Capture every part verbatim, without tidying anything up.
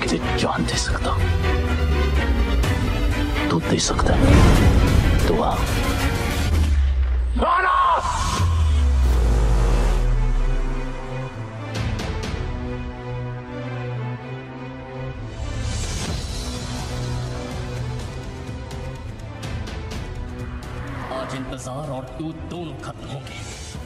के लिए जान दे सकता तो दे सकता है तो आ राणा! आज इंतजार और तू दोनों खत्म होंगे।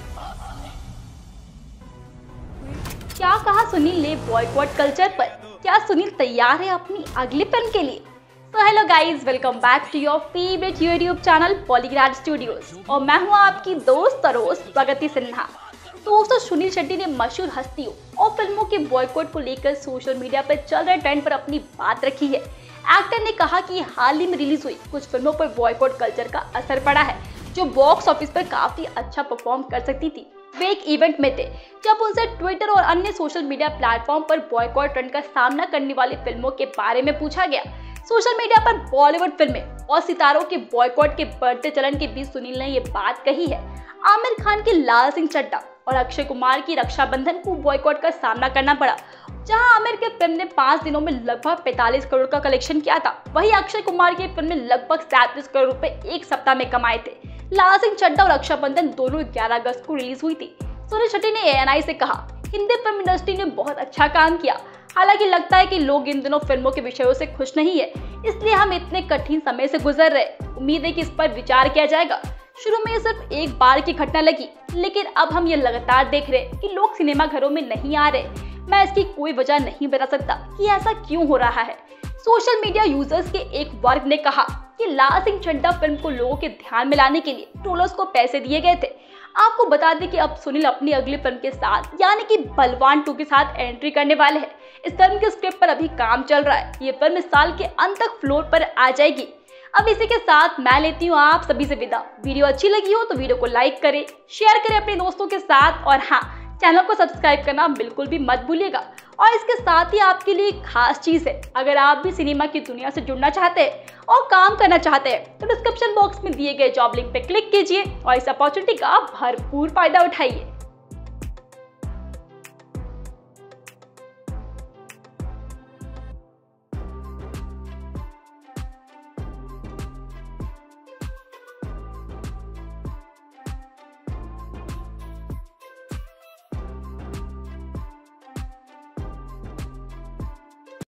क्या कहा सुनील ने बॉयकॉट कल्चर पर? क्या सुनील तैयार है अपनी अगली फिल्म के लिए? तो hello guys, welcome back to your favourite YouTube channel Polygraph Studios और मैं हूं आपकी दोस्त और होस्ट प्रगति सिन्हा। दोस्तों, सुनील शेट्टी ने मशहूर हस्तियों और फिल्मों के बॉयकॉट को लेकर सोशल मीडिया पर चल रहे ट्रेंड पर अपनी बात रखी है। एक्टर ने कहा कि हाल ही में रिलीज हुई कुछ फिल्मों पर बॉयकॉट कल्चर का असर पड़ा है, जो बॉक्स ऑफिस पर काफी अच्छा परफॉर्म कर सकती थी। वे एक इवेंट में थे जब उनसे ट्विटर और अन्य सोशल मीडिया प्लेटफॉर्म पर बॉयकॉट ट्रेंड का सामना करने वाली फिल्मों के बारे में पूछा गया। सोशल मीडिया पर बॉलीवुड फिल्में और सितारों के बॉयकॉट के बढ़ते चलन के बीच सुनील ने ये बात कही है। आमिर खान की लाल सिंह चड्ढा और अक्षय कुमार की रक्षाबंधन को बॉयकॉट का सामना करना पड़ा। जहां आमिर के फिल्म ने पाँच दिनों में लगभग पैंतालीस करोड़ का कलेक्शन किया था, वहीं अक्षय कुमार की फिल्म ने लगभग सैंतीस करोड़ रुपए एक सप्ताह में कमाए थे। लाल सिंह चड्ढा और रक्षाबंधन दोनों ग्यारह अगस्त को रिलीज हुई थी। सुनील शेट्टी ने ए एन आई से कहा, हिंदी फिल्म इंडस्ट्री ने बहुत अच्छा काम किया। हालांकि लगता है कि लोग इन दिनों फिल्मों के विषयों से खुश नहीं है, इसलिए हम इतने कठिन समय से गुजर रहे। उम्मीद है कि इस पर विचार किया जाएगा। शुरू में ये सिर्फ एक बार की घटना लगी, लेकिन अब हम ये लगातार देख रहे कि लोग सिनेमा घरों में नहीं आ रहे। मैं इसकी कोई वजह नहीं बता सकता कि ऐसा क्यों हो रहा है। सोशल मीडिया यूजर्स के एक वर्ग ने कहा कि लाल सिंह चड्ढा फिल्म को लोगों के ध्यान में लाने के लिए ट्रोलर्स को पैसे दिए गए थे। आपको बता दें कि अब सुनील अपनी अगली फिल्म के साथ यानी कि बलवान टू के साथ एंट्री करने वाले हैं। इस फिल्म के स्क्रिप्ट पर अभी काम चल रहा है। ये फिल्म इस साल के अंत तक फ्लोर पर आ जाएगी। अब इसी के साथ मैं लेती हूँ आप सभी से विदा। वीडियो अच्छी लगी हो तो वीडियो को लाइक करें, शेयर करें अपने दोस्तों के साथ और हाँ, चैनल को सब्सक्राइब करना बिल्कुल भी मत भूलिएगा। और इसके साथ ही आपके लिए एक खास चीज है, अगर आप भी सिनेमा की दुनिया से जुड़ना चाहते हैं और काम करना चाहते हैं तो डिस्क्रिप्शन बॉक्स में दिए गए जॉब लिंक पे क्लिक कीजिए और इस अपॉर्चुनिटी का भरपूर फायदा उठाइए।